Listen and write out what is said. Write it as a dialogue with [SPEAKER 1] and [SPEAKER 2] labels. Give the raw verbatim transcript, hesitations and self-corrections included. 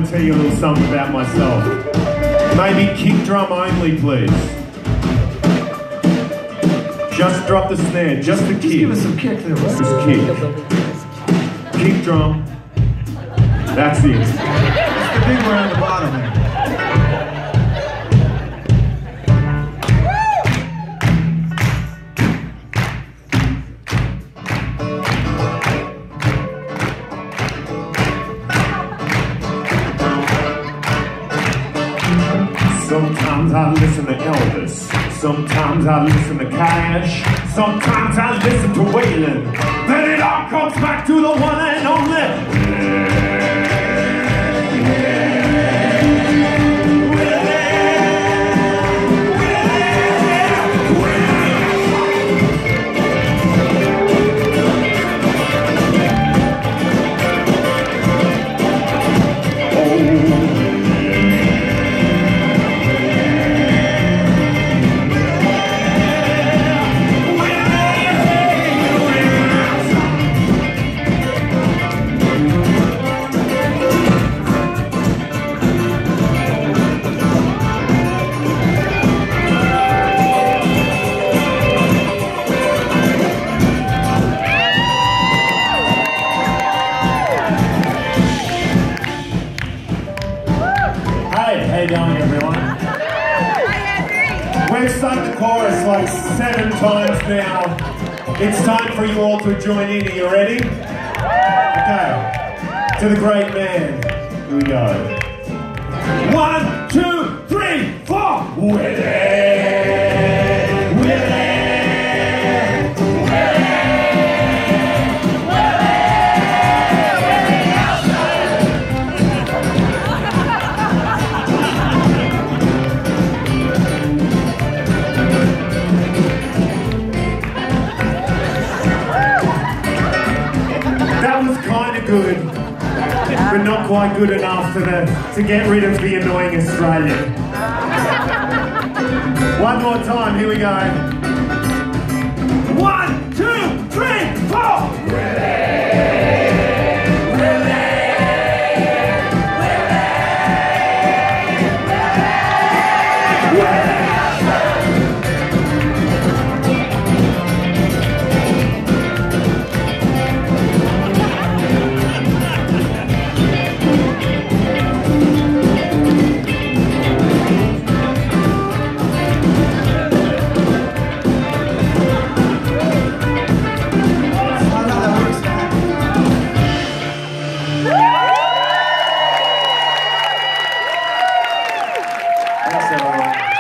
[SPEAKER 1] want to tell you a little something about myself. Maybe kick drum only, please. Just drop the snare, just the kick.
[SPEAKER 2] Just give us some kick there, right?
[SPEAKER 1] Just kick. Kick drum. That's it.
[SPEAKER 2] It's the big one on the bottom there.
[SPEAKER 1] Sometimes I listen to Elvis, sometimes I listen to Cash, sometimes I listen to Waylon. Then it all comes back to the one and only. How you going, everyone? We've sung the chorus like seven times now. It's time for you all to join in. Are you ready? Okay. To the great man. Here we go. One, two, three, four. Willie! Willie! Good, but not quite good enough for the, to get rid of the annoying Australian. One more time, here we go. One, two, three, four! Really? Thanks, everyone.